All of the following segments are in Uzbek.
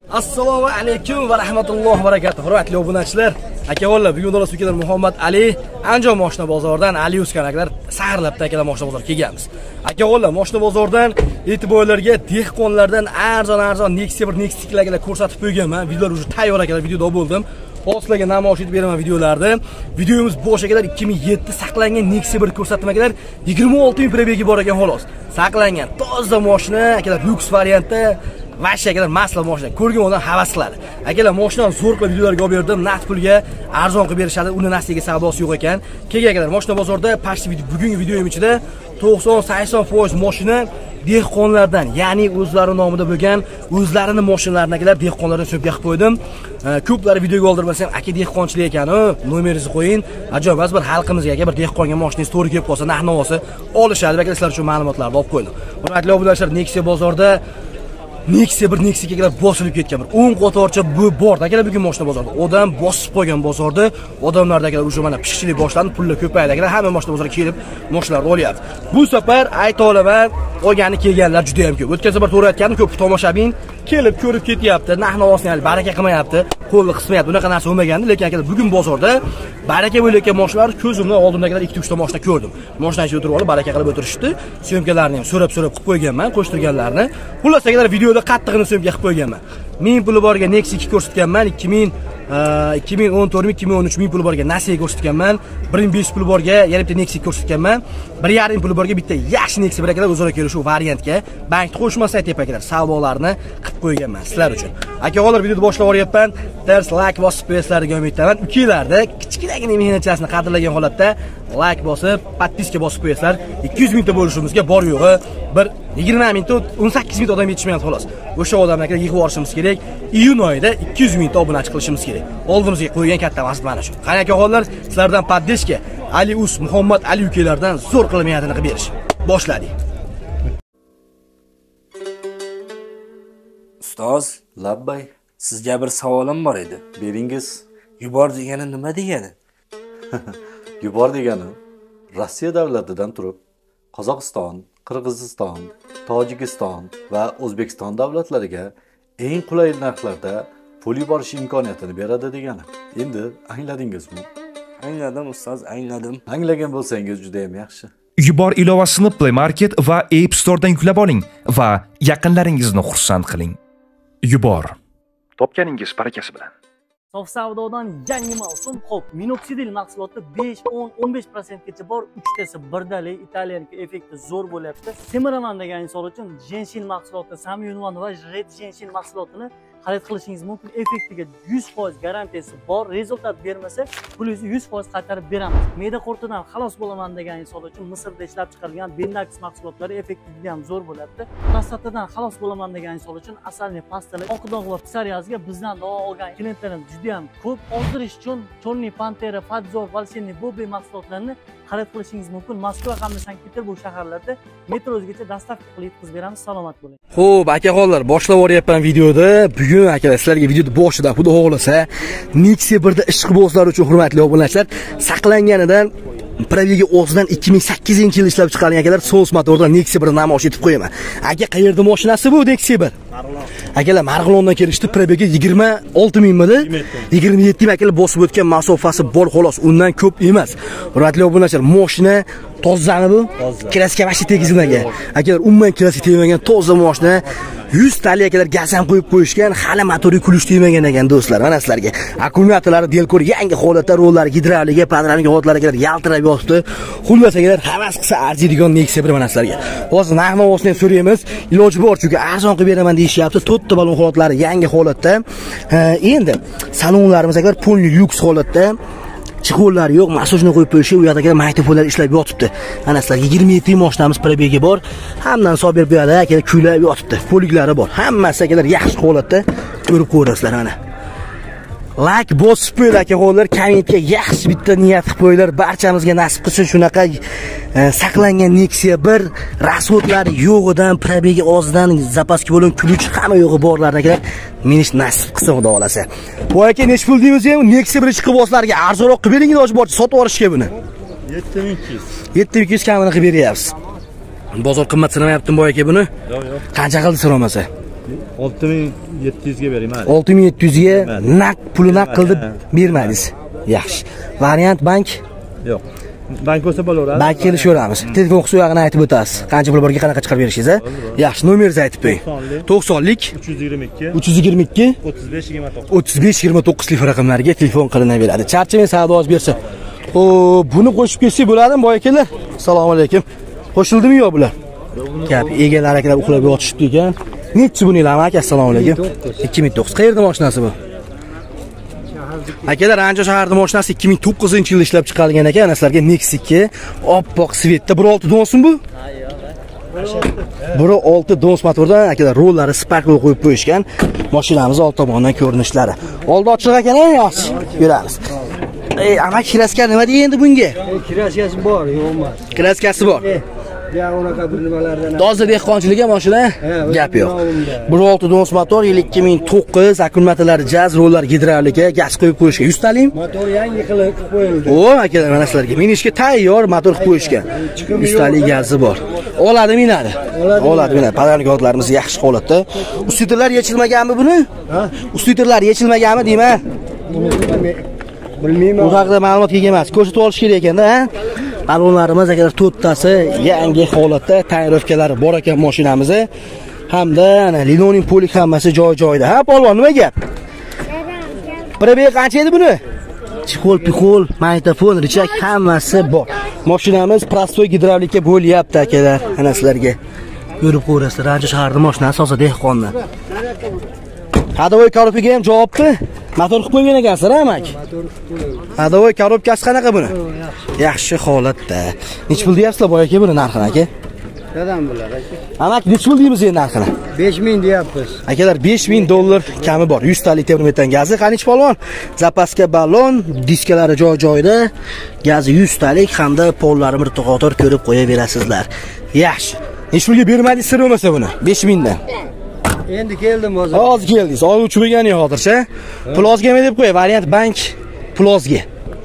Assalomu alaykum va rahmatullohi va barakatuh. Hurmatli obunachilar, aka-o'g'illar, bugun do'stlar ukalar Muhammad Ali Andijon mashina bozoridan Ali Uskanaklar saharlabda akalar mashina bozoriga kelganmiz. Aka-o'g'illar, mashina bozoridan e'tiborlarga dehqonlardan arzon Nexia 1 Nexia 2 larga ko'rsatib qo'yganman. Videolar уже tayyor akalar, videoda bo'ldim. Hozirlarga namoyish etib beraman videolarni. Videomiz boshigalar 2007 saqlangan Nexia 1 ko'rsatdim akalar. 26 ming probegi bor ekan xolos. Saqlangan toza mashina akalar, lyuks variantda. Vash akalar masla mashina. Ko'rgan odam havas qiladi. Akalar mashinani zo'r qilib videolarga olib berdim. Naqd pulga arzon qilib berishadi. Uni nasliga savdosi yo'q ekan. Kelgan akalar mashina bozorda pashti bugungi videoyim ichida 90-80% mashina dehqonlardan, ya'ni o'zlari nomida bo'lgan, o'zlarining mashinalarini akalar dehqonlardan so'pga qilib qo'ydim. Ko'plari videoga oldirmasam, aka dehqonchilik ekan, nomeringizni qo'ying. Ajoyib bir xalqimizga aka bir dehqonga mashinangiz to'g'ri kelib qolsa, narx-navosi olishadi. Akalar sizlar uchun ma'lumotlarni olib qo'ydim. Hurmatli obunachilar, Nexia bozorda Nexia 1 Nexia 2 ga bosilib ketgan bir 10 qatorcha bor akalar bugun mashina bozorda. Odam bosib qo'ygan bozorda, odamlarda akalar o'sha mana pishchilik boshlandi, pullar ko'paydi akalar, hamma mashina bozoriga kelib mashinalarni olyapti. Bu safar ayta olaman, olgani kelganlar juda ham ko'p. O'tgan safar to'g'ri aytganim, ko'p tomoshabin kelib ko'rib ketyapti, narx-navosini hali baraka qilmayapti, qo'lni qismayapti. Unaqa narsa bo'lmagandi, lekin akalar bugun bozorda baraka bo'layotgan mashinalar ko'zimdan oldimdagilar 2-3 ta mashina ko'rdim. Mashina ichida o'tirib olib baraka qilib o'tirishdi. Syomkalarni ham so'rab qilib qo'yganman, qo'shtirganlarni. Xullas akalar videoda qattig'ini syomka qilib qo'yganman. 1000 puli borga Nexia 2 ko'rsatganman, 2014-2013 ming puli borga Nexia ko'rsatganman, 1500 puli borga yana bitta Nexia ko'rsatganman, 1.5 puli borga bitta yaxshi Nexia bir akalar o'zaro kelishuv variantga bankni qo'shmasa aytib akalar savdolarni qilib qo'yganman sizlar uchun. Aka-o'g'illar, videoni boshlab yuryapman. Ters like bosib qo'yasizlarga umid qilaman. Ukalarda kichkinagina mehnatchasini qadrlagan holatda like bosib, podpiska bosib qo'yasizlar. 200 mingta bo'lishimizga bor yo'g'i bir 20 mingta 18 mingta odam yetishmayapti xolos. O'sha odamlarga yig'ib olishimiz kerak. Iyun oyida 200 mingta obunachi qilishimiz kerak. Oldimizga qo'ygan katta maqsad mana shu. Qani aka-o'g'illar, sizlardan podpiska Ali Muhammad Ali ukalardan zo'r qilib mehnatini qilib berish. Boshladik. Ustoz, labbay. Sizga bir savolim bor edi. Beringiz. Yubor degani nima degani? Yubor degani Rossiya davlatidan turib Qozog'iston, Qirg'iziston, Tojikiston va O'zbekiston davlatlariga eng qulay narxlarda pul yuborish imkoniyatini beradi degani. Endi angladingizmi? Angladim ustoz, angladim. Anglagan bo'lsangiz juda ham yaxshi. Yubor ilovasini Play Market va App Store'dan yuklab oling va yaqinlaringizni xursand qiling. Yubor. Topganingiz barakasi bilan. Sof savdodan yangi mavsum. Xo'p, minoksidil mahsuloti 5-15% gacha bor. 3 tasi birdalik, Italiyaniki effekti zo'r bo'lyapti. Semiraman degan inson uchun jenshin mahsuloti, Samyunvan va Red jenshin mahsulotini xarid qilishingiz mumkin. Effektiga 100% garantiyasi bor. Rezultat bermasa, pulingizni 100% qaytarib beramiz. Me'da qurtidan xalos bo'laman degan inson uchun Misrda ishlab chiqarilgan Bendax mahsulotlari effekti juda ham zo'r bo'lyapti. Prostatadan xalos bo'laman degan inson uchun asalni pastalar, oqdog' va psoriazga bizdan duo olgan klientlarimiz juda ham ko'p. Oldirish uchun Chorniy Pantera, Fadzor, Valsenniy, Bobi mahsulotlarini xarid qilishingiz mumkin. Moskva hamda Sankt-Peterburg shaharlarida metrozgacha dostavka qilib yetkazib beramiz. Salomat bo'ling. Xo'p, aka-o'g'illar, boshlab yuryapman videoda. Bugun akalar sizlarga videoda boshida xudo xohlasa Nexia 1 da ish qilib uchun hurmatli obunachilar, saqlanganidan probegi o'zidan 2008-yil ishlab chiqarilgan akalar So'z motordan Nexia 1 namoyish etib qo'yaman. Aka, qayerda mashinasi bu Nexia 1? Akalar Marg'ilondan kelishdi, probegi 26 mingmidi? 27 ming akalar bosib o'tgan masofasi bor xolos, undan ko'p emas. Hurmatli obunachilar, mashina tozani bu? Klassika vashi tegizmagan. Akalar, umuman klassika tegmagan toza mashina. 100 tali akalar gaz ham qo'yib qo'yishgan, hali motori kulish tegmagan ekan do'stlar. Mana sizlarga akkumulyatorlari Delcor yangi holatda, rollari gidravlika, panoramik holatlar akalar yaltirab yotibdi. Xullas akalar havas qilsa arziydigan Nexia 1 mana sizlarga. Hozir narx-navosini so'raymiz. Iloji bor chunki arzon qilib beraman deyishyapti. 4 ta balon holatlari yangi holatda. Endi salonlarimiz akalar polni lyuks holatda. Chiqo'llari yo'q, masajni qo'yib qo'yishi, u yerda magnitofonlar ishlab yotibdi. Ana sizlarga 27 mashinamiz probegi bor. Hamdan sober bu yerda akalar kuylab yotibdi. Poliklari bor. Hammasi akalar yaxshi holatda ko'rib ko'rasizlar ana. Like bosib qo'yinglar aka-o'g'illar, kommentga yaxshi bitta niyat qilib qo'yinglar. Barchamizga nasib qilsin shunaqa saqlangan Nexia 1 rasxodlari yo'g'idan, probegi ozidan, zapaski bo'lin kuluvchi hamma yo'g'i borlarni akalar menish nasib qilsin xudo xolasa. Bu aka nech pul deymiz ham Nexia 1 chiqiboslarga arzonroq qilib bering iloji boricha sotib olishga buni. 7200. 7200 kamini qilib beryapsiz. Bozor qimmat sinamayaptimi bu aka buni? Yo'q, yo'q. Qancha qildi so'ramasa? 6700 ga bering, mayli. 6700 ga naq pulni naq qilib bermadingiz. Yaxshi. Variant bank? Yo'q. Bank bo'lsa bo'laveradi. Bank kelishaveramiz. Telefon hisobini aytib o'tasiz. Qancha pul borga qanaqa chiqarib berishingiz, a? Yaxshi, nomeringizni aytib qo'ying. 90lik 322 3529 telefon raqamlariga telefon qilinaveradi. Charchamay savdo oz bersa. Xo'p, buni qo'shib ketsak bo'ladimi, boy akalar? Assalomu alaykum. Qo'shildimi yo bular? Gap, egalari akalar uxlab yotishibdi ekan. Nechi buning aka? Assalomu alaykum. 2009. Qayerda mashinasi bu? Akalar, Andijon shaharida mashinasi 2009-yilda ishlab chiqarilgan ekan. Sizlarga Nexus 2 oppoq svetda 1.6 donsmi bu? Buni 6 dons motordan akalar rollari sparkli qo'yib qo'yishgan. Mashinamiz old tomondan ko'rinishlari. Oldi ochiq ekan, yaxshi. Ko'ramiz. Amak kraska nima deydi endi bunga? Kraskasi bor, yo'q emas. Kraskasi bor. Ya unaqa bir nimalardan. Toza dehqonchilik mashina, gap yo'q. 1.6 dons motor, 2009, akkumulyatorlari jaz, rollar gidravlika, gaz qo'yib qo'yishga 100 talik. Motor yangi qilib qo'yildi. O, akalar, mana sizlarga minishga tayyor motor qilib qo'yishgan. 100 talik gazi bor. Oladi, minadi. Oladi, minadi. Padarniklarimiz yaxshi holatda. Ustitrlar yechilmaganmi buni? Ha? Ustitrlar yechilmaganmi deyman? Bilmayman. Bu haqida ma'lumot kelgan emas. Ko'rsatib olish kerak ekanda, ha? Balonlarimiz akalar to'rttasi yangi holatda, tayyorlovkalari bor ekan mashinamizni. Hamda ana linoning polik hammasi joy-joyida. Ha, polvon, nima gap? Probeg qancha edi buni? Chixol, pixol, magnitofon, richak hammasi bor. Mashinamiz prostoy gidravlika bo'lyapti akalar. Ana sizlarga ko'rib ko'rasizlar. Andijon shaharida mashinasi hozir dehqondan. Hadovoy korobkaga ham javobni motor qilib qo'ygan ekansizlar, amak. Hadovoy korobkasi qanaqa buni? Yaxshi holatda. Nech pul deyapsizlar boy aka buni narxini aka? Qadam bular aka. Amak, nech pul deymiz endi narxini? 5000 deyapmiz. Akalar, $5000 kami bor. 100 talik termometran gazi, qancha polvon? Zapaska ballon, diskalari joy-joyida, gazi 100 talik hamda pollari mirtoqotor ko'rib qo'yaverasizlar. Yaxshi. Nech pulga bermadingiz sir bo'lmasa buni? 5000 dan. Endi keldim hozir. Hozir keldingiz. Oluvchi bo'lgani hozircha. Plozga nima deb qo'y? Variant bank plozga.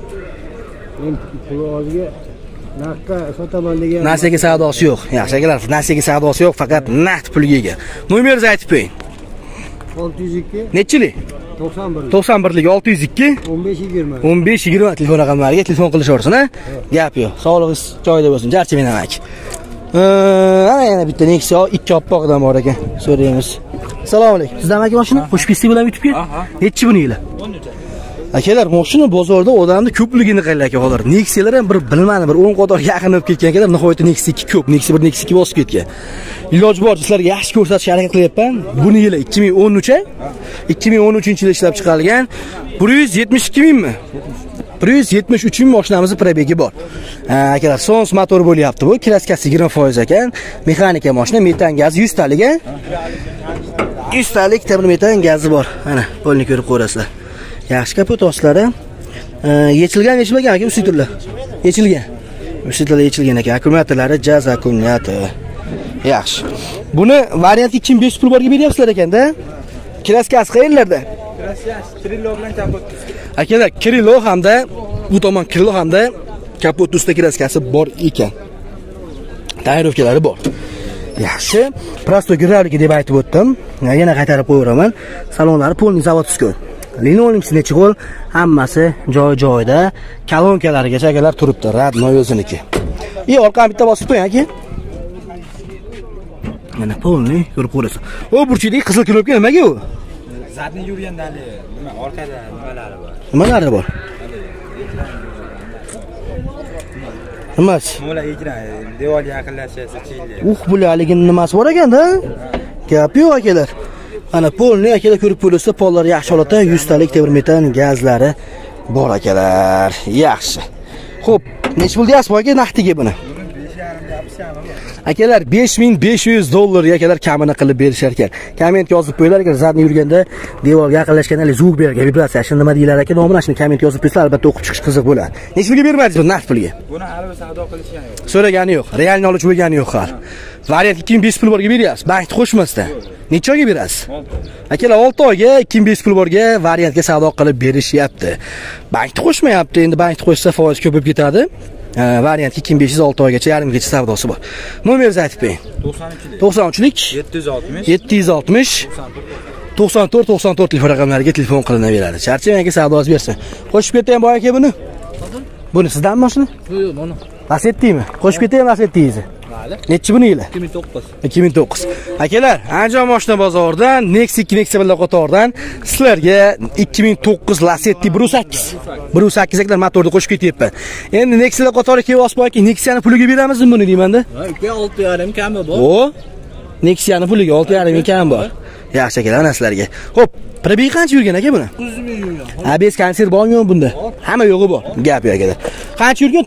Plozga naqqa sotaman degan. Nasiyaga savdosi yo'q. Yaxshi akalar, nasiyaga savdosi yo'q, faqat naqd pulga ega. Nomeringizni aytib qo'ying. 602 Nechilik? 91. 91lik 602 1520. 1520 telefon raqamlariga telefon qilishaversin, ha? Gap yo'q. Sog'lig'ingiz joyida bo'lsin. Charchamayman amak. Ana yana bitta Nexia 2 oppoqdan bor ekan. So'raymiz. Assalomu alaykum. Sizdan aka mashina? Qo'shib ketsak bilan yutib ket. Nechi buni yili? Akalar, mashina bozorda odamni ko'pligini qaylar aka hozir. Nexialar ham bir bilmadim, bir 10 qator yaqin bo'lib ketgan akalar. Nihoyatda Nexia 2 ko'p, Nexia 1, Nexia 2 bosib ketgan. Iloji bor sizlarga yaxshi ko'rsatishga harakat qilyapman. Buni yili 2013-a. 2013-yilda ishlab chiqarilgan. 172 mingmi? 173 ming mashinamizning probegi bor. Akalar, Sons motor bo'lyapti bu. Kraskasi 20% ekan. Mexanika mashina, metan gazi 100 talik, a? 100 talik termometran gazi bor. Mana, polni ko'rib ko'rasizlar. Yaxshi kapot ostlari. Yechilgan aka ustitrlar. Yechilgan. Ustitrlar yechilgan ekan. Akkumulyatorlari jaz akkumulyator. Yaxshi. Buni variant 2500 pul borga beryapsizlar ekanda. Kraskasi qayerlarda? Kraskasi Kirilo bilan kapot. Akalar, Kirilo hamda bu tomon Kirilo hamda kapot ustida kraskasi bor ekan. Tayyorlovkalari bor. Yaxshi. Prostoy gidravlika deb aytib o'tdim. Yana qaytarib qo'yiraman. Salonlari polni zavodskiy. Linoleum nechi qo'l, hammasi joy-joyida. Kolonkalarigacha akalar turibdi. Radnoy o'ziniki. Orqani bitta bosib qo'ying aka. Mana polni ko'rib ko'rasiz. O burchidagi qizil knopka nimaga u? Zadni yurgandali, nima orqada nimalari bor? Nimalari bor? Nimasi? Mo'la ekran, devorga yaqinlashsa chiyli. Bularligini nimasi bor ekanda? Gap yo'q akalar. Ana polni akalar ko'rib ko'rsa, pollar yaxshi holatda 100 talik termometran gazlari bor akalar. Yaxshi. Xo'p, nech pul deyapsiz aka naqdiga buni? Akalar, $5500 akalar kamini qilib berishar ekan. Komment yozib qo'yinglar agar zadni yurganda devorga yaqinlashganda zvuk bergan, vibratsiya, shuni nima deylar aka, nomini shuni komment yozib qo'ysa, albatta o'qib chiqish qiziq bo'ladi. Nech pulga bermadingiz buni naqd pulga? Buni hali savdo qilishgan yo'q. So'ragani yo'q, realni oluvchi bo'lgani yo'q hali. Variant 2500 pul borga beryapsiz, bankni qo'shmasdan. Necha oyga berasiz? 6 oy. Akalar, 6 oyga 2500 pul borga variantga savdo qilib berishyapti. Bankni qo'shmayapti, endi bankni qo'shsa foiz ko'payib ketadi. Variant 2506 oygacha, yarimgacha savdosi bor. Nomeringizni aytib qo'ying. 93lik 760 94 telefon raqamlariga telefon qilinaveradi. Charchamang aka, savdosi bersin. Qo'shib ketaymi boy aka buni? Buni sizdanmi mashina? Yo'q, mana. Lasettimi? Qo'shib ketaymi Lasettingizni? Nechi buni yili? 2009. Akalar, Andijon mashina bozoridan Nexia 2 Nexia bilan qatordan sizlarga 2009 Lacetti 1.8 akalar motorni qo'shib ketyapman. Endi Nexia qatori kelib osmoqki, Nexia'ni puliga beramizmi buni deymanda? 6.5 kami bor. O, Nexia'ni puliga 6.5 kam bor. Yaxshi akalar, ana sizlarga. Xo'p, probeg qancha yurgan aka buni? 900 ming yurgan. ABS konser bormi bunda? Hamma yo'g'i bor. Gap yo'q akalar. Qancha yurgan?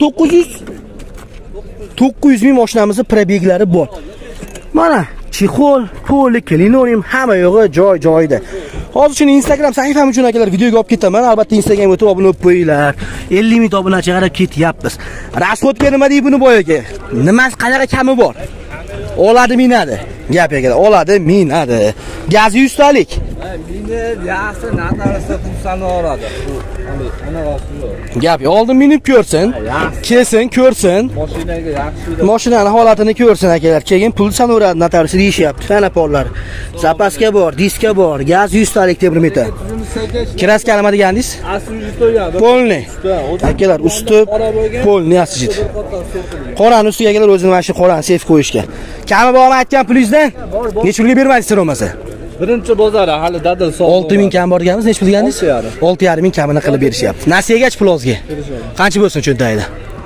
900 ming mashinamizning probeglari bor. Mana chexol, poli, linoleum hamma yo'g'i joy-joyida. Hozir shuni Instagram sahifam uchun akalar videoga olib ketaman. Albatta Instagramga o'tib obuna bo'lib qo'yinglar. 50 ming obunachi qarab ketyapmiz. Rasxodga nima deydi buni boyaga? Nimasi qanaqa kami bor? Oladi, minadi. Gap akalar, oladi, minadi. Gazi 100 talik. Meni yaxshi natarasa pulsani oladi. Ana rostmi? Gap, oldin minib ko'rsin, kelsin, ko'rsin. Mashinaga yaxshi. Mashinani holatini ko'rsin akalar. Keyin pul sanaveradi, notarisi deyishyapti. Mana pollar. Zapaska bor, diska bor, gaz 100 talik termometr. Kraska nima degandingiz? Polni. Akalar, usti polni asijit. Qorani ustiga akalar o'zini mana shu qorani sef qo'yishgan. Kami bormi aytgan pulingizdan? Necha pulga bermadingiz bo'lmasa? Birinchi bozor hali dadil sog'. 6000 kam bor deganmiz, necha pul degandingiz? 6.5 ming kamini qilib berishyapti. Nasiyaga plozga. Qancha bo'lsin cho'ntagida?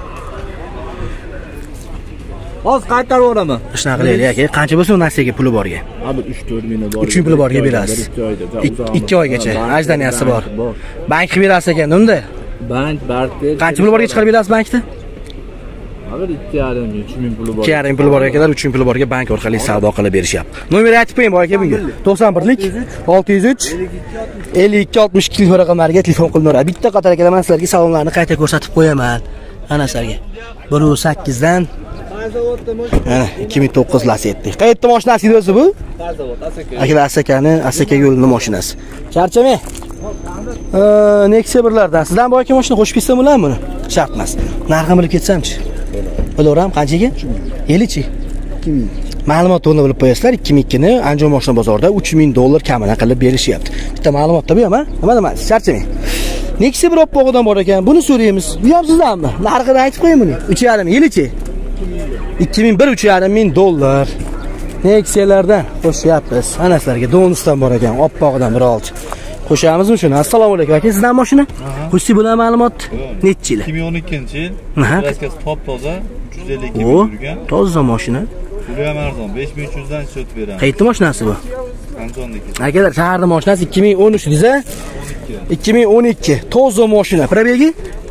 Hozir qaytarib o'raman. Shunaqa qilaylik aka. Qancha bo'lsin nasiyaga puli borga? Abi 3-4 ming bor. 3 ming puli borga berasiz. 2 oygacha ajdaniyasi bor. Bank qilib berasiz ekan, unda? Bank barqi. Qancha pul borga chiqarib berasiz bankda? Abi 2.5 ming, 3 ming puli bor. 2.5 puli bor ekanlar, 3 ming puli borga bank orqali savdo qilib berishyapti. Nomer aytib qo'ying boy aka bunga. 91lik 603 5262 telefon raqamlariga telefon qilinadi. Bitta qator akalar, men sizlarga salonlarni qayta ko'rsatib qo'yaman. Ana sizlarga 1.8 dan ana 2009 Lacetti. Qayerda mashinasi o'zi bu? Akalar, Asaka yo'lning mashinasi. Charchamang. Nexia birlardan. Sizdan boy aka mashina qo'shib ketsam bo'ladimi buni? Shart emas. Narxini bilib ketsamchi? Bilaveram, qanchaga? Yilichi? 2000. Ma'lumot to'g'ri bilib qo'yasizlar. 2002 ni Andijon mashina bozorida $3000 kamini qilib berishyapti. Bitta ma'lumotda bu ham, nima demaysiz? Charchamang. Nexia bir oppoqdan bor ekan. Buni so'raymiz. Bu ham sizdanmi? Narxini aytib qo'ying buni. 3.5 yilichi? 2001 $3.5 Nexialardan qo'shyapmiz. Ana sizlarga Donusdan bor ekan, oppoqdan bir olchi. Qo'shamizmi shuni? Assalomu alaykum aka, sizdan mashina? Qo'shsi bilan ma'lumot necha yil? 2012-yil. Kraskasi top-toza, 352 ming yurgan. Toza mashina. Puli ham arzon, 5300 dan sotib beramiz. Qayerda mashinasi bu? Andijondagi. Akalar, shaharda mashinasi 2013 desa? 2012. Toza mashina. Probegi?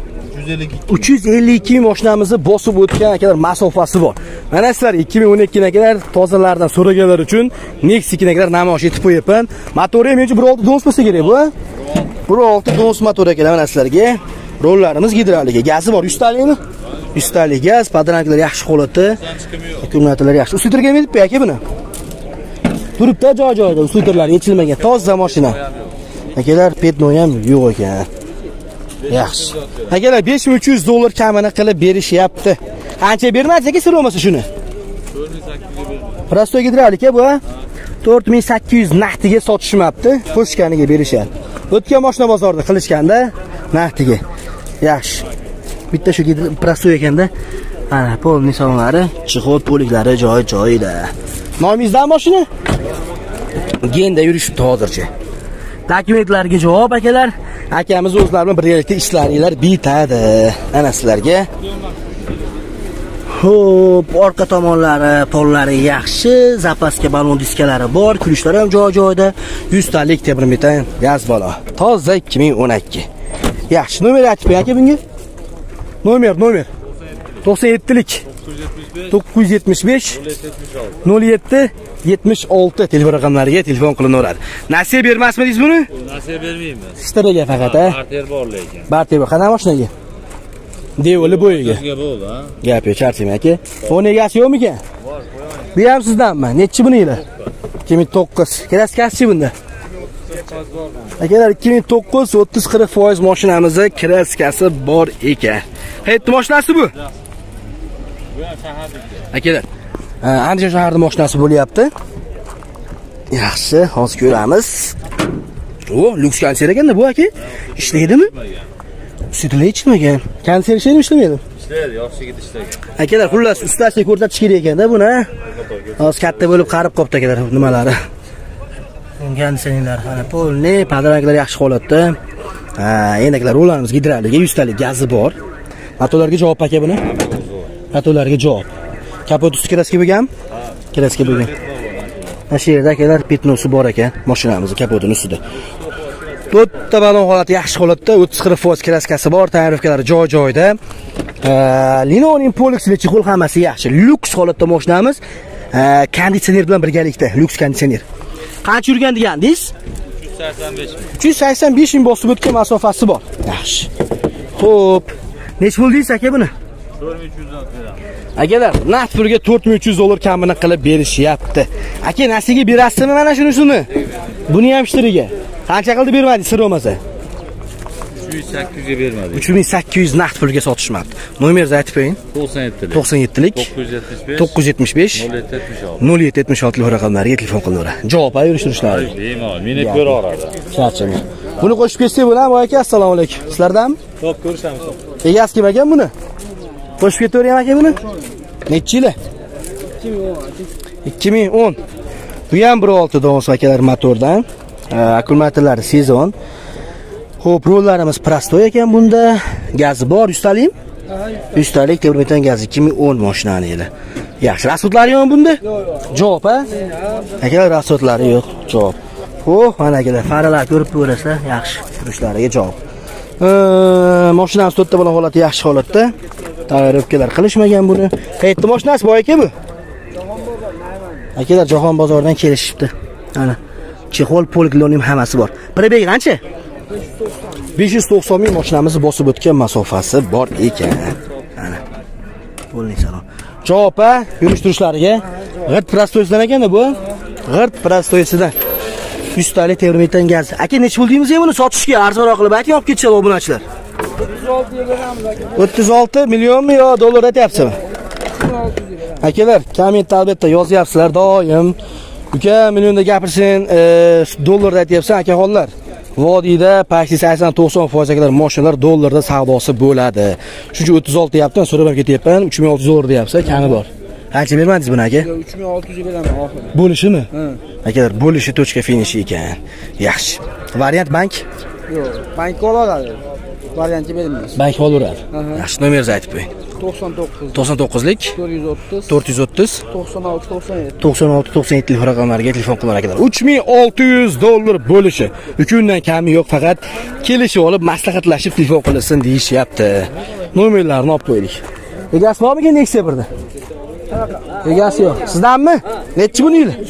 352 ming mashinamizni bosib o'tgan akalar, masofasi bor. Mana sizlar 2012 akalar tozalardan so'raganlar uchun Nexia akalar namoyish etib qo'yapman. Motori ham menimcha 1.6 dons bo'lsa kerak bu. 1.6 dons motor akalar, mana sizlarga. Rollarimiz gidravlika, gazi bor, 100 talikmi? 100 talik gaz, podrankalar yaxshi holatda. Akkumulyatorlar yaxshi. Ustitirga nima deb aka buni? Turibdi joy-joyida, ustitirlar yechilmagan, toza mashina. Akalar, petno ham yo'q ekan. Yaxshi. Akalar, $5300 kamini qilib berishyapti. Qancha bermaysiz aka, sir bo'lmasa shuni? 4800 ga berdim. Prosto gidravlika bu. 4800 naqdiga sotishmabdi, qo'shganiga berishadi. O'tgan mashina bozorida qilishganda naqdiga. Yaxshi. Bitta shu prosto ekanda, ana polni sonlari, chexol poliklari joy-joyida. Nomingizdan mashina? Genda yurishibdi hozircha. Dokumentlarga javob akalar. Akamiz o'zlari bilan birgalikda ishlaringlar bitadi. Ana sizlarga. Xo'p, orqa tomonlari, pollari yaxshi, zapaska balon diskalari bor, kulishlari ham joy-joyida. 100 talik termometr gaz bola. Toza 2012. Yaxshi, nomer aytib qo'ying aka bunga. Nomer 97lik 975 07 76 telefon raqamlariga telefon qilinaveradi. Nasiya bermasmidingiz buni? Nasiya bermaymiz. Ishtiraga faqat, ha? Barter bor lekin. Barter bor. Qanaqa mashinaga? Devoli bo'yiga. Sizga bo'ldi, ha? Gap yo'q, charchayman aka. Fon egasi yo'qmi ekan? Bor, Bu ham sizdanmi? Nechi buni yili? 2009. Kraskasi bunda? Akalar, 2009 30-40% mashinamizda kraskasi bor ekan. Qayerda mashinasi bu? Bu ham shaharda. Akalar, Andijon shaharida mashinasi bo'lyapti. Yaxshi, hozir ko'ramiz. O, lyuks konser ekanda bu aka. Ishlaydimi? Sitilay ichmagan. Konser ishlaydimi, ishlamaydi? Ishlaydi, yoshi yigit ishlagan. Akalar, xullas ustasiga ko'rsatish kerak ekanda buni. Hozir katta bo'lib qarib qopti akalar nimalari. Konserlar, mana polni, padraklar yaxshi holatda. Enagilar ro'larimiz gidravlika 100 talik gazi bor. Motorlarga javob aka buni. Motorlarga javob. Kapot usti kraska bo'lgan? Kraska bo'lgan. Mana shu yerda akalar petnosi bor ekan mashinamizning kapotining ustida. To'rtta balon holati yaxshi holatda, 30-40% kraskasi bor, tayyorlovkalari joy-joyida. Linoleum poliksli chexol hammasi yaxshi. Lyuks holatda mashinamiz. Konditsioner bilan birgalikda, lyuks konditsioner. Qancha yurgan degandingiz? 385 ming bosib o'tgan masofasi bor. Yaxshi. Xo'p. Nech bo'ldingiz aka buni? 4300 dan beramiz. Akalar, naqd pulga 4300 dollar kamini qilib berishyapti. Aka, nasiga berasizmi mana shunisini? Buni ham ishtiriga. Qancha qildi bermadingiz, sir bo'lmasa? 3800 ga bermadik. 3800 naqd pulga sotishmabdi. Nomeringizni aytib qo'ying. 97lik. 97lik 975 975 0776 raqamlariga telefon qilaveradi. Javob yurishtirishlari. Bemalol, minut ko'raveradi. Charchama. Buni qo'shib ketsak bo'ladimi aka? Assalomu alaykum. Sizlardanmi? Xo'p, ko'rishamiz. Egasi kim ekan buni? Qo'shib ketavergan aka buni? Necha yil? 2010. Bu ham 1.6 donus akalar motordan. Akkumulyatorlari sezon. Xo'p, rollarimiz prostoy ekan bunda. Gazi bor, 100 talik. 100 talik tempermetan gazi 2010 mashinani edi. Yaxshi, rasxodlari yo'q bunda? Javob, ha? Akalar, rasxodlari yo'q, javob. Xo'p, mana akalar, faralar ko'rib ko'rasizlar, yaxshi, turishlariga javob. Mashinamiz to'rtta bilan holati yaxshi holatda. Tayyorlovkalar qilishmagan buni. Qayerda mashinasi bor aka bu? Akalar, Jahon bozoridan kelishibdi. Mana chexol, poliklonium hammasi bor. Probeg qancha? 590 ming mashinamizni bosib o'tgan masofasi bor ekan. Mana. Bo'ling salom. Javob, yurishtirishlariga g'irt prostoysidan ekanda bu. G'irt prostoysidan 100 talik tempermetan gaz. Aka, nech bo'ldingiz buni sotishga arzonroq qilib ayting, olib ketishadi obunachilar. 36 millionmi yo dollar aytyapsizmi? Akalar, kommentda albatta yozyapsizlar doim. Uka, millionda gapirsin, dollarda aytyapsan aka hollar. Vodiyda pasti 80-90% akalar mashinalar dollarda savdosi bo'ladi. Shuncha 36 deyapman, so'rab ham ketyapman. 3600 dollar deyapsa, kami bor. Qancha bermadingiz buni aka? 3600 beraman oxiri. Bo'lishimi? Akalar, bo'lishi tochka finishi ekan. Yaxshi. Variant bank? Yo'q, bank oladi. Variantga bermaymiz. Bank olaveradi. Yaxshi, nomeringizni aytib qo'ying. 99lik 430 96 raqamlariga telefon qiling akalar. 3600 dollar bo'lishi. Kundan kami yo'q, faqat kelishib olib, maslahatlashib telefon qilinsin deyishyapti. Nomerlarni olib qo'ydik. Egasi bormi Nexia birda? Egasi yo'q. Sizdanmi? Nechi buni yili?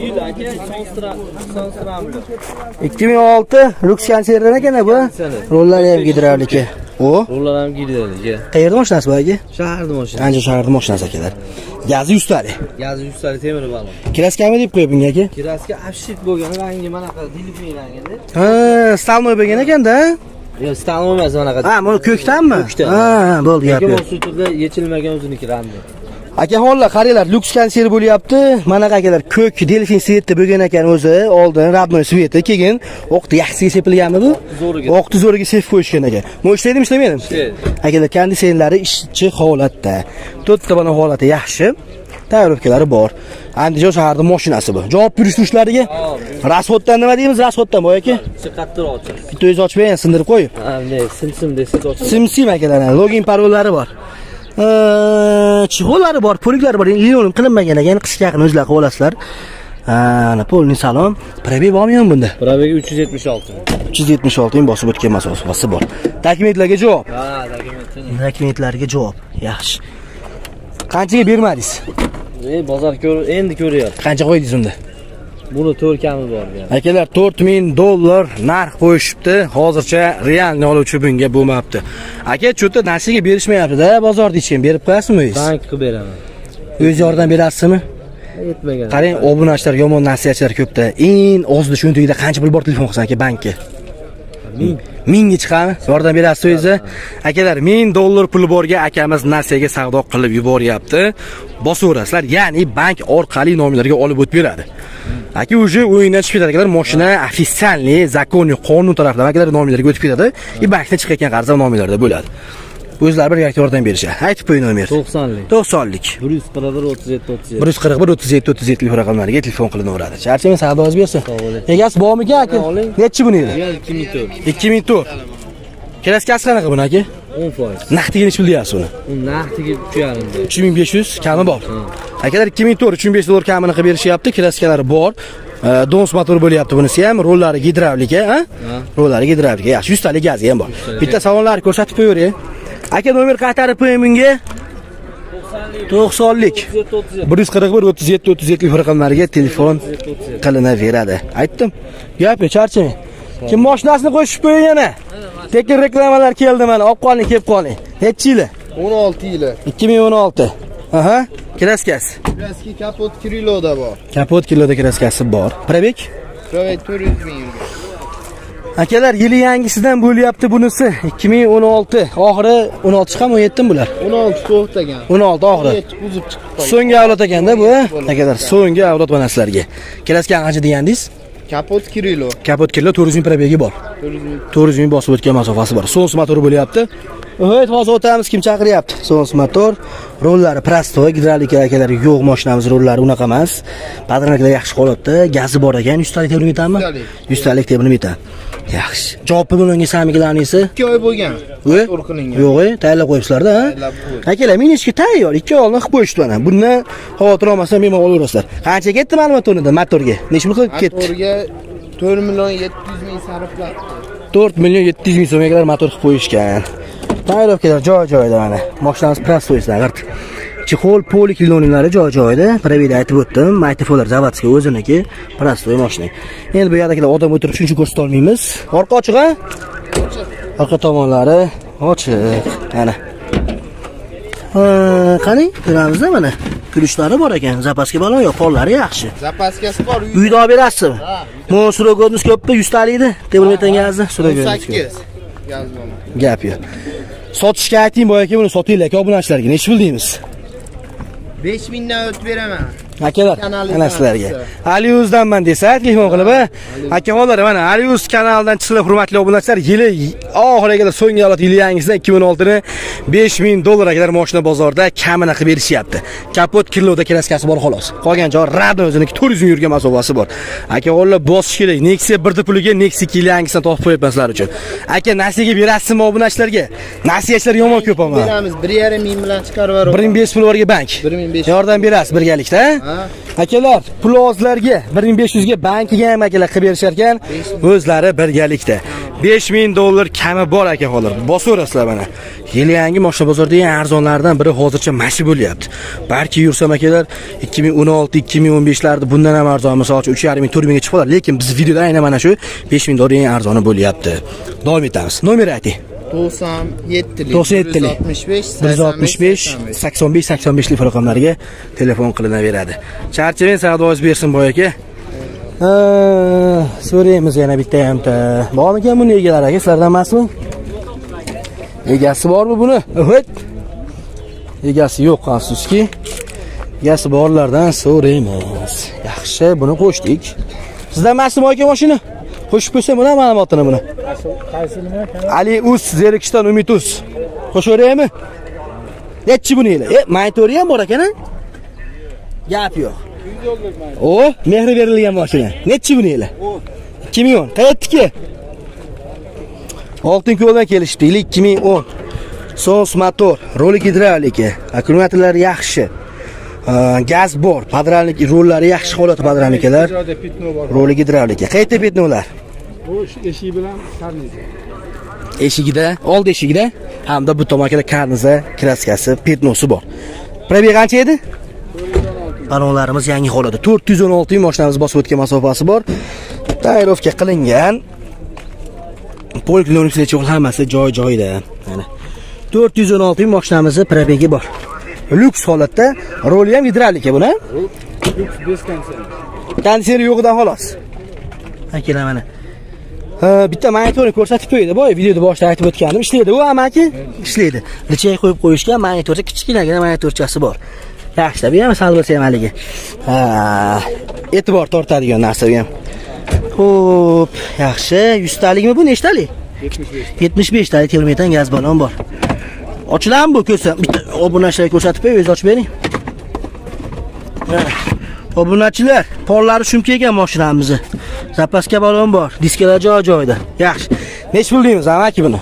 2006 Lux konserdan ekan bu. Rollari ham gidravlika. O? Rollar ham gidravlika. Qayerda mashinasi bu aka? Shaharda mashina. Andijon shaharida mashinasi akalar. Gazi 100 talik. Gazi 100 talik temir balon. Kraskami deb qo'yib bunga aka? Kraska afshit bo'lgan, rangi mana qara dilifin rangida. Ha, stalnoy bo'lgan ekanda. Yo'q, stalnoy emas mana qara. Ha, buni ko'kdanmi? Ha, bo'ldi gap. Lekin bu turda yechilmagan o'ziniki rangi. Aka hollar, qaranglar, lyuks konser bo'lyapti. Mana akalar, ko'k delfin svetda bo'lgan ekan o'zi, oldin radnoy sveti, keyin o'qti yaxshisiga sepilganmi bu? O'qti zo'riga sepib qo'yishgan ekan. Bu ishlaydimi, ishlamaydi? Akalar, konditsionerlari ishchi holatda. To'rtta bana holati yaxshi. Tayyorlovkalari bor. Andijon shaharida mashinasi bu. Javob berishlarga. Rasxoddan nima deymiz? Rasxoddan boy aka. Qattiqroq oching. Bitta o'zi ochib bering, sindirib qo'yib. Ha, ne, simsim desiz oching. Simsim akalar, login parollari bor. Chexollari bor, poliklari bor. Linoleum qilinmagan ekan, qishga yaqin o'zlar qilib olasizlar. Ana, polni salom. Probeg bormi bunda? Probegi 376. 376 ming bosib o'tgan masofasi bor. Dokumentlarga javob. Ha, Dokumentlarga javob. Yaxshi. Qanchaga bermadingiz? Bozor endi ko'ryapti. Qancha qo'ydingiz unda? Buni 4 kami bor yani. Akalar, 4000 dollar narx qo'yishibdi. Hozircha realni oluvchi bunga bo'lmabdi. Aka, cho'ta nasiga berishmayapti-da, bozorda hech kim berib qo'yasizmi o'zingiz? Bank qilib beraman. O'z yordam berasizmi? Yetmagan. Qarang, obunachilar, yomon nasihatchilar ko'pda. Eng ozda shuntingda qancha pul bor telefon qilsan aka bankka? 1000 ga chiqami? Yordam berasiz o'zingiz. Akalar, $1000 puli borga akamiz nasiyaga savdo qilib yuboryapti. Bosaverasizlar, ya'ni bank orqali nomerlarga olib o'tib beradi. Aka уже o'yindan chiqib ketadilar, mashina ofitsialniy, zakoniy, qonun tarafdan akalar nomerlarga o'tib ketadi. Bankdan chiqayotgan qarz nomerlarda bo'ladi. O'zlari birga yordam berishadi. Aytib qo'ying nomer. 90lik. 90lik. 141 37 37 raqamlariga telefon qilinaveradi. Charchaman, savdoingiz bersin. Egasi bormi aka? Nechi buni edi? 2004. 2004. Klaskasi qanaqa buni aka? 10%. Naqdiga necha pul deyapsiz uni? Naqdiga 3,5. 3500 kami bor. Akalar 2004 $3500 kamini qilib berishyapti. Klaskalari bor. Dons motor bo'lyapti bunisi ham, rollari gidravlika, ha? Rollari gidravlika. Yaxshi, 100 talik gazi ham bor. Bitta salonlarni ko'rsatib qo'yavering. Aka nomer qaytarib qo'ying bunga. 90lik. 141 37 37 raqamlariga telefon qilinaveradi. Aytdim. Gapi charchamang. Kim mashinasini qo'shib qo'ying yana. Tekin reklamalar keldi mana, olib qoling, kelib qoling. Necha yili? 16 yili. 2016. Aha, kraskasi. Kraski kapot Kriloda bor. Kapot Kriloda kraskasi bor. Probek? Probek 400 ming. Akalar, yili yangisidan bo'lyapti bunisi. 2016. Oxiri 16 chiqami, 17 mi bular? 16 so'q ekan. 16 oxiri. Uzib chiqib qoldi. So'nggi avlod ekanda bu. Akalar, so'nggi avlod onasizlarga. Kraska qancha degandingiz? Kapot Krilo. Kapot Krilo 400 ming probegi bor. 400 ming bosib o'tgan masofasi bor. Sons motori bo'lyapti. O'yt, hozir o'tamiz, kim chaqiryapti? Sons motor, rollari prostoy, gidravlika akalar yo'q, mashinamiz rollari unaqa emas. Patronlar yaxshi holatda, gazi bor ekan. 100 talik tebini aytami? 100 talik tebini aytam. Yaxshi. Javobi bunga samiklaringiz? 2 oy bo'lgan. Motor qilingan. Yo'q, tayyorlab qo'yibsizlar-da, ha? Akalar, minishga tayyor, 2 oyni qilib qo'yishdi mana. Bundan xavotir olmasdan bemalol olaverasizlar. Qancha ketdi ma'lumot o'rnida motorga? Necha pul qilib ketdi? Motorga 4 million 700 ming sarflabdi. 4 million 700 ming so'mga motor qilib qo'yishgan. Tayyorlovkalar joy-joyida mana. Mashinamiz prostoysidan g'irt. Chexol, polik linolinlari joy-joyida. Probeda aytib o'tdim. Maytifolar zavodskiy o'ziniki, prostoy mashina. Endi bu yerdagilar odam o'tirib shuncha ko'rsata olmaymiz. Orqa ochiq, ha? Orqa tomonlari ochiq. Mana. Qani? Ko'ramizda mana. Kulishlari bor ekan. Zapaska balon yo'q, qo'llari yaxshi. Zapaskasi bor. Uyda olib berasizmi? Mana surogodimiz ko'pmi? 100 talikdi. Tebulmetan gazni surogodimiz. 8 gaz bor. Gap yo'q. Sotishga ayting boyaki buni sotinglar aka obunachilarga. Necha pul deymiz? 5000 dan o'tib beraman. Akalar, ana sizlarga. Aliuzdanman desa, telefon qilib, akalar mana Aliuz kanalidan chiqib hurmatli obunachilar, yili oxiriga qadar so'nggi avlod yili yangisidan 2016 ni $5000 akalar mashina bozorda kamini qilib berishyapti. Kapot Kriloda kraskasi bor xolos. Qolgan joy Rado o'ziniki 400 ming yurgan masofasi bor. Akalar bosish kerak. Nexia 1 puliga Nexia yili yangisidan topib qo'yibman sizlar uchun. Aka nasiyaga berasizmi obunachilarga? Nasiyachilar yomon ko'p ama. Beramiz, 1,5 ming bilan chiqarib yuboramiz. 1500 pul borga bank. 1500. Yordam berasiz birgalikda, ha? Akalar, plozlarga 1500 ga bankiga ham akalar qilib berishar ekan, o'zlari birgalikda. $5000 kami bor akalar. Bosaverasizlar mana. Yili yangi mashina bozorda eng arzonlardan biri hozircha mashi bo'lyapti. Balki yursam akalar 2016, 2015 larda bundan ham arzon, masalan 3,5 ming, 4 mingga chiqib qolar, lekin biz videoda aynan mana shu $5000 eng arzoni bo'lyapti. Davom etamiz. Nomer ayting. 97lik 165 85 lik raqamlariga telefon qilinaveradi. Charchagan savdoingiz bersin boy aka. So'raymiz yana bitta hamda. Bormikan buni egalari aka, sizlardan emasmi? Egasi bormi buni? Evet. Egasi yo'q, afsuski. Egasi borlardan so'raymiz. Yaxshi, buni qo'shdik. Sizdan emasmi aka mashina? Qo'shib qo'ysam buni ma'lumotini buni. Qaysi nima? Ali Us Zerikishdan Umidus. Qo'shaveraymi? Nechi buni yili? Motori ham bor ekan-a? Gap yo'q. O, mehri berilgan mashina. Nechi buni yili? 2010. Qayerdiki? Oltinko'ldan kelishdi, 2010. Sons motor, roli gidravlika, akkumulyatorlari yaxshi. Gaz bor, padralnik rollari yaxshi holatda padralnikalar. Roli gidravlika. Qayerda petnolar? Bu eshigi bilan karniza. Eshigida, old eshigida hamda bu tomonda karniza, kraskasi, petnosi bor. Probeg qancha edi? Balonlarimiz yangi holatda. 416 ming mashinamiz bosib o'tgan masofasi bor. Tayyorlovka qilingan. Polik linolinlar hammasi joy-joyida. Mana 416 ming mashinamizni probegi bor. Lyuks holatda, roli ham gidravlika buni. Lyuks beskonseri. Konseri yo'qdan xolos. Akalar mana. Bitta monitorni ko'rsatib qo'ydi. Boya videoda boshida aytib o'tganim, ishlaydi u amaki? Ishlaydi. Lichey qo'yib qo'yishgan monitorda kichkinagina monitorchasi bor. Yaxshi, bu ham sal bo'lsa ham haligi. E'tibor tortadigan narsa bu ham. Xo'p, yaxshi. 100 talikmi bu, nechtalik? 75 talik kilometr gaz balon bor. Ochiladimi bu ko'rsam? Bitta obunachilarga ko'rsatib qo'y, o'zingiz ochib bering. Obunachilar, pollari shumka ekan mashinamizni. Zapaska balon bor, diskalar joy-joyida. Yaxshi. Nech pul deymiz amaki buni?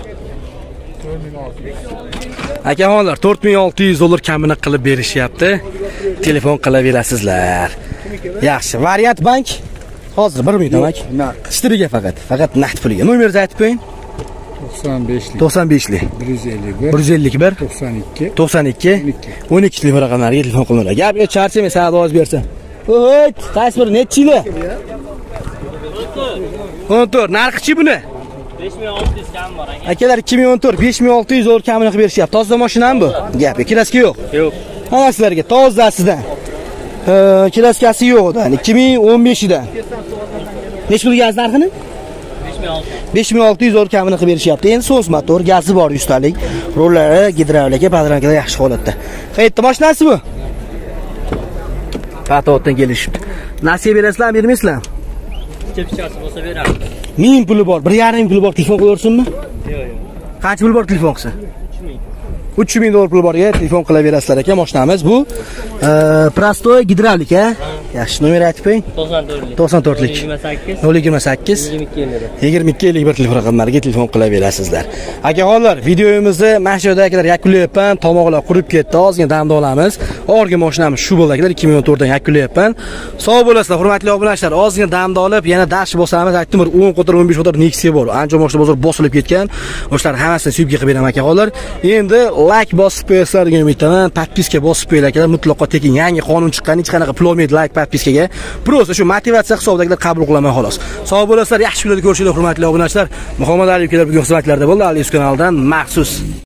Akaxonlar, $4600 kamini qilib berishyapti. Telefon qilaverasizlar. Yaxshi, variant bank. Hozir 1 minut amaki. Striga faqat naqd puliga. Nomeringizni aytib qo'ying. 95lik 151 92 12 telefon raqamlariga telefon qilinadi. Gapga charchamay saat ovoz bersam. Voy, qaysi bir necha yili? 14. Narxi-chi buni? 5600 kam bor aka. Akalar 2014 $5600 kamini qilib berishyapti. Toza mashinami bu? Gap, kiloska yo'q. Yo'q. Mana sizlarga tozasidan. Kiloskasi yo'qdan 2015dan. Nech pul gaz narxini? 5600 kamini qilib berishyapti. Endi so'z motor, gazi bor 100 talik. Rollari, gidravlika, podrankalar yaxshi holatda. Qayerda mashinasi bu? Patotdan kelishibdi. Nasiya berasizlarmi, bermaysizlarmi? Chepchasi bo'lsa beramiz. 1000 puli bor, 1,5 puli bor, telefon qilaversinmi? Yo'q. Qancha pul bor telefon qilsa? $3000 pul borga telefon qilaverasizlar ekan. Mashinamiz bu prostoy gidravlika. Yaxshi, nomer aytib qo'ying. 94lik 028 22 bir telefon raqamlariga telefon qilaverasizlar. Akaxonlar, videomizni mana shu yerda akalar yakunlayapman. Tomoqlar qurib ketdi. Ozgina damda olamiz. Orga mashinamiz shu bo'ldi akalar, 2014 dan yakunlayapman. Sog' bo'lasizlar, hurmatli obunachilar. Ozgina damda olib, yana dash bosamiz. Aytdim, 10 qo'tir 15 qo'tir Nexia bor. Anjom mashina bozor bosilib ketgan. O'shalar hammasini suyib qilib beraman akaxonlar. Endi like bosib qo'yasizlar degan umiddaman. Podpiska bosib qo'yinglar akalar. Mutlaqo tekin. Yangi qonun chiqqan, hech qanaqa pul olmaydi like podpiskaga. Просто shu motivatsiya hisobidagilar qabul qilaman xolos. Sog' bo'lasizlar, yaxshi kunlarda ko'rishinglar hurmatli obunachilar. Muhammad Aliyev kelib bugun xizmatlarda bo'ldi. Ali kanalidan maxsus